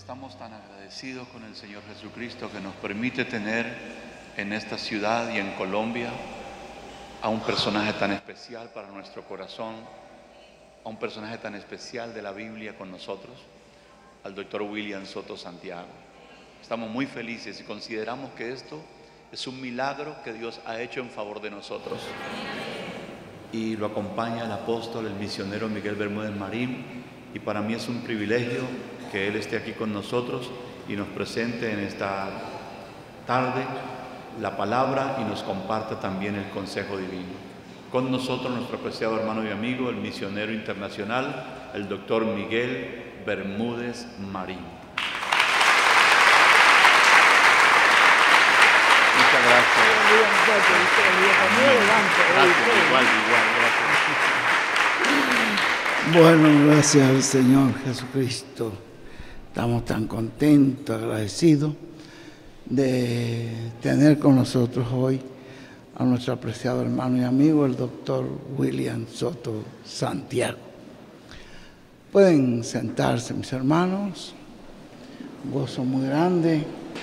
Estamos tan agradecidos con el Señor Jesucristo que nos permite tener en esta ciudad y en Colombia a un personaje tan especial para nuestro corazón, a un personaje tan especial de la Biblia con nosotros, al doctor William Soto Santiago. Estamos muy felices y consideramos que esto es un milagro que Dios ha hecho en favor de nosotros. Y lo acompaña el apóstol, el misionero Miguel Bermúdez Marín, y para mí es un privilegio que él esté aquí con nosotros y nos presente en esta tarde la palabra y nos comparta también el consejo divino. Con nosotros nuestro apreciado hermano y amigo, el misionero internacional, el doctor Miguel Bermúdez Marín. Muchas gracias. Gracias, igual, gracias. Bueno, gracias al Señor Jesucristo. Estamos tan contentos, agradecidos de tener con nosotros hoy a nuestro apreciado hermano y amigo, el doctor William Soto Santiago. Pueden sentarse, mis hermanos. Un gozo muy grande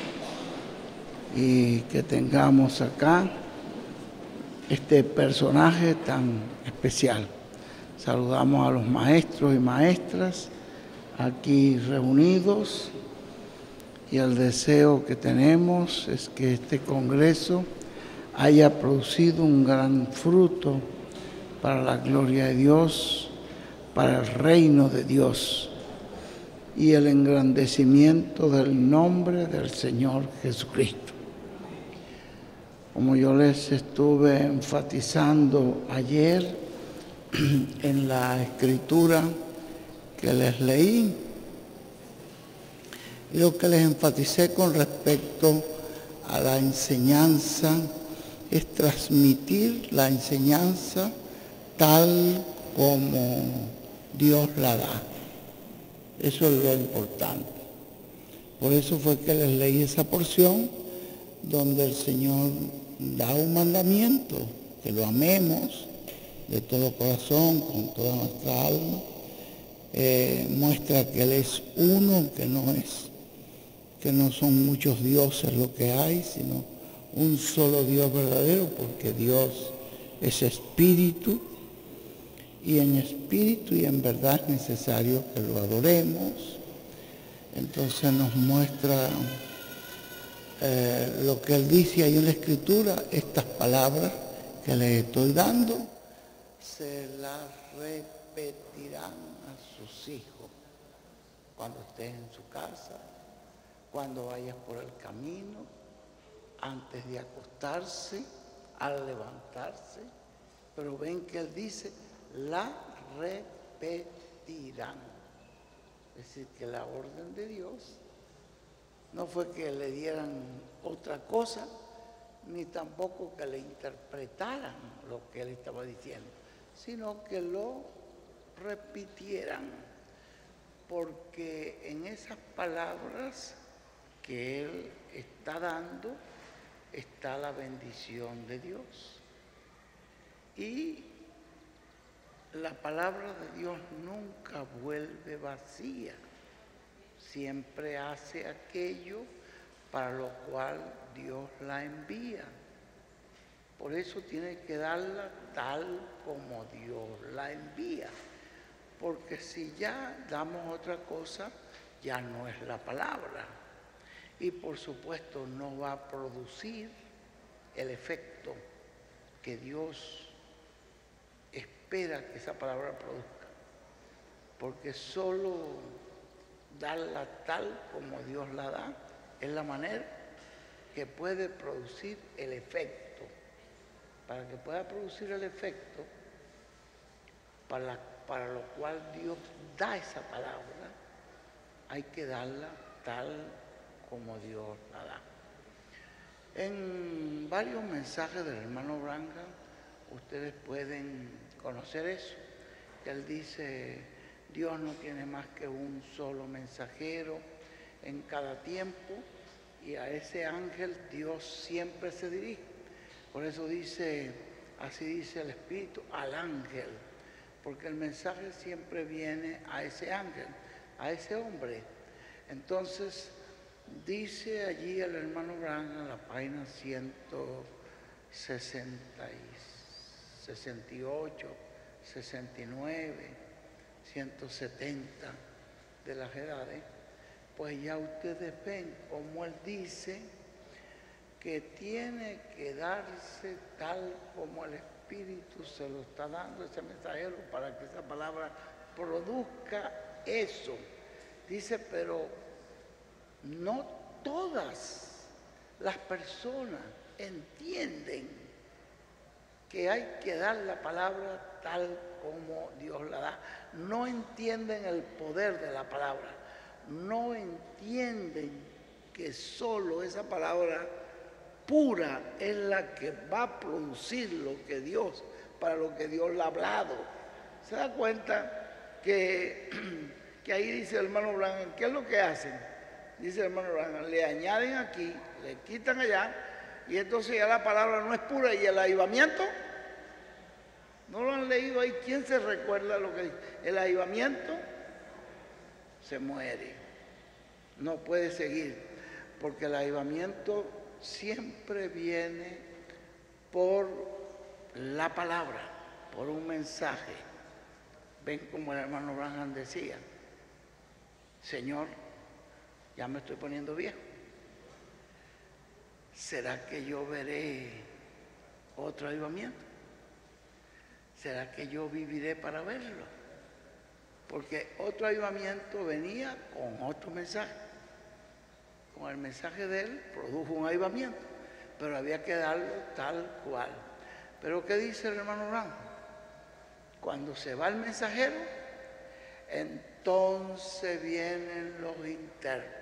y que tengamos acá este personaje tan especial. Saludamos a los maestros y maestras aquí reunidos y el deseo que tenemos es que este congreso haya producido un gran fruto para la gloria de Dios, para el reino de Dios y el engrandecimiento del nombre del Señor Jesucristo. Como yo les estuve enfatizando ayer en la escritura que les leí, lo que les enfaticé con respecto a la enseñanza es transmitir la enseñanza tal como Dios la da. Eso es lo importante. Por eso fue que les leí esa porción donde el Señor da un mandamiento, que lo amemos de todo corazón, con toda nuestra alma. Muestra que Él es uno, que no son muchos dioses lo que hay, sino un solo Dios verdadero, porque Dios es espíritu, y en espíritu y en verdad es necesario que lo adoremos. Entonces nos muestra lo que Él dice ahí en la Escritura, estas palabras que les estoy dando, se las repetirán a sus hijos cuando estés en su casa, cuando vayas por el camino, antes de acostarse, al levantarse. Pero ven que Él dice, la repetirán. Es decir, que la orden de Dios no fue que le dieran otra cosa, ni tampoco que le interpretaran lo que Él estaba diciendo, sino que lo repitieran, porque en esas palabras que Él está dando está la bendición de Dios. Y la palabra de Dios nunca vuelve vacía, siempre hace aquello para lo cual Dios la envía. Por eso tiene que darla tal como Dios la envía. Porque si ya damos otra cosa, ya no es la palabra. Y por supuesto no va a producir el efecto que Dios espera que esa palabra produzca. Porque solo darla tal como Dios la da es la manera que puede producir el efecto. Para que pueda producir el efecto para lo cual Dios da esa palabra, hay que darla tal como Dios la da. En varios mensajes del hermano Branham ustedes pueden conocer eso, que él dice, Dios no tiene más que un solo mensajero en cada tiempo, y a ese ángel Dios siempre se dirige. Por eso dice, así dice el Espíritu, al ángel, porque el mensaje siempre viene a ese ángel, a ese hombre. Entonces, dice allí el hermano Branham en la página 168, 69, 170 de las edades, pues ya ustedes ven cómo él dice que tiene que darse tal como el Espíritu se lo está dando ese mensajero para que esa palabra produzca eso. Dice, pero no todas las personas entienden que hay que dar la palabra tal como Dios la da. No entienden el poder de la palabra. No entienden que solo esa palabra pura es la que va a producir lo que Dios, para lo que Dios le ha hablado. ¿Se da cuenta que ahí dice el hermano Branham, ¿qué es lo que hacen? Dice el hermano Branham, le añaden aquí, le quitan allá, y entonces ya la palabra no es pura. ¿Y el avivamiento? ¿No lo han leído ahí? ¿Quién se recuerda lo que dice? El avivamiento se muere, no puede seguir, porque el avivamiento siempre viene por la palabra, por un mensaje. Ven como el hermano Branham decía, Señor, ya me estoy poniendo viejo. ¿Será que yo veré otro avivamiento? ¿Será que yo viviré para verlo? Porque otro avivamiento venía con otro mensaje. Con el mensaje de él produjo un avivamiento, pero había que darlo tal cual. Pero ¿qué dice el hermano Branham? Cuando se va el mensajero, entonces vienen los intérpretes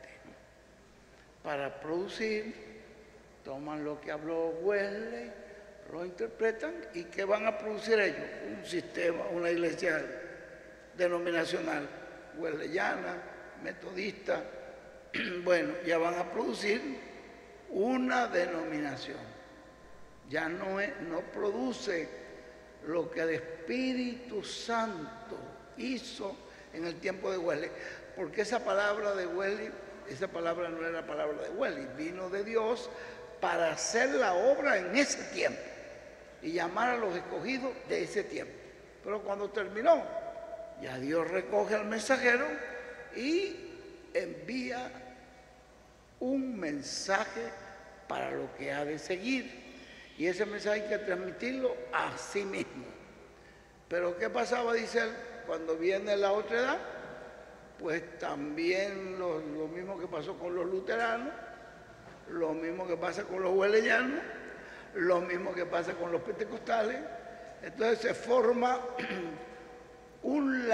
para producir, toman lo que habló Wesley, lo interpretan, y ¿qué van a producir ellos? Un sistema, una iglesia denominacional, wesleyana, metodista. Bueno, ya van a producir una denominación. Ya no produce lo que el Espíritu Santo hizo en el tiempo de Wesley, porque esa palabra de Wesley, esa palabra no era la palabra de Wesley, vino de Dios para hacer la obra en ese tiempo y llamar a los escogidos de ese tiempo. Pero cuando terminó, ya Dios recoge al mensajero y envía un mensaje para lo que ha de seguir, y ese mensaje hay que transmitirlo a sí mismo. Pero ¿qué pasaba? Dice él, cuando viene la otra edad, pues también lo mismo que pasó con los luteranos, lo mismo que pasa con los wesleyanos, lo mismo que pasa con los pentecostales. Entonces se forma un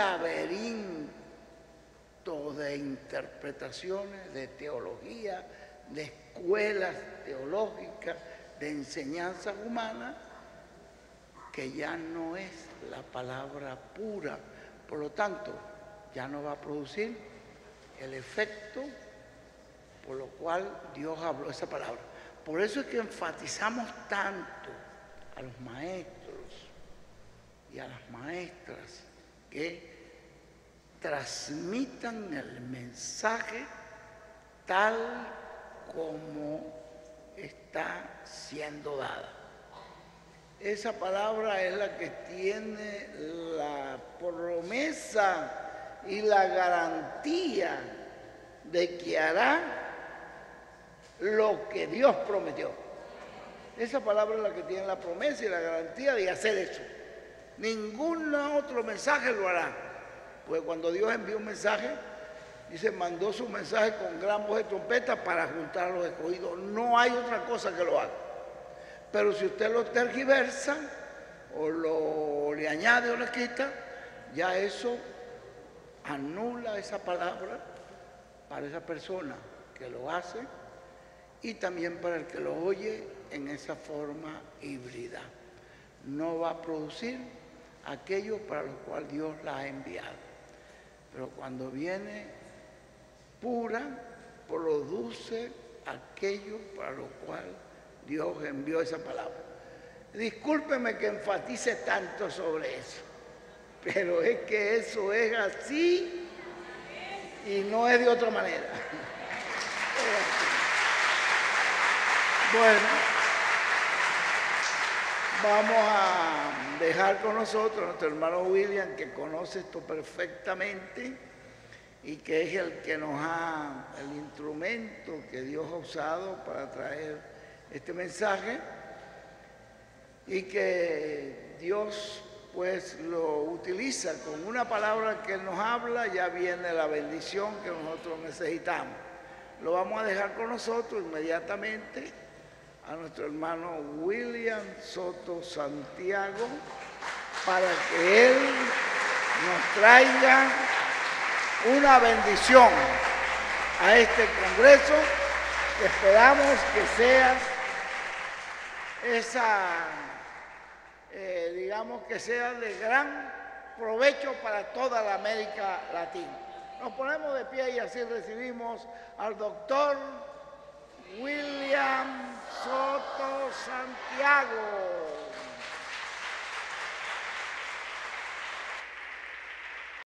laberinto de interpretaciones, de teología, de escuelas teológicas, de enseñanzas humanas, que ya no es la palabra pura. Por lo tanto, ya no va a producir el efecto por lo cual Dios habló esa palabra. Por eso es que enfatizamos tanto a los maestros y a las maestras que transmitan el mensaje tal como está siendo dada. Esa palabra es la que tiene la promesa y la garantía de que hará lo que Dios prometió. Esa palabra es la que tiene la promesa y la garantía de hacer eso. Ningún otro mensaje lo hará. Pues cuando Dios envió un mensaje, dice, mandó su mensaje con gran voz de trompeta para juntar a los escogidos. No hay otra cosa que lo haga. Pero si usted lo tergiversa o le añade o le quita, ya eso anula esa palabra para esa persona que lo hace y también para el que lo oye en esa forma híbrida. No va a producir aquello para lo cual Dios la ha enviado. Pero cuando viene pura, produce aquello para lo cual Dios envió esa palabra. Discúlpeme que enfatice tanto sobre eso, pero es que eso es así y no es de otra manera. Bueno, vamos a dejar con nosotros a nuestro hermano William, que conoce esto perfectamente y que es el que nos ha, el instrumento que Dios ha usado para traer este mensaje, y que Dios pues lo utiliza con una palabra que Él nos habla, ya viene la bendición que nosotros necesitamos. Lo vamos a dejar con nosotros inmediatamente a nuestro hermano William Soto Santiago para que él nos traiga una bendición a este congreso, que esperamos que sea esa, digamos que sea de gran provecho para toda la América Latina. Nos ponemos de pie y así recibimos al doctor William Soto Santiago.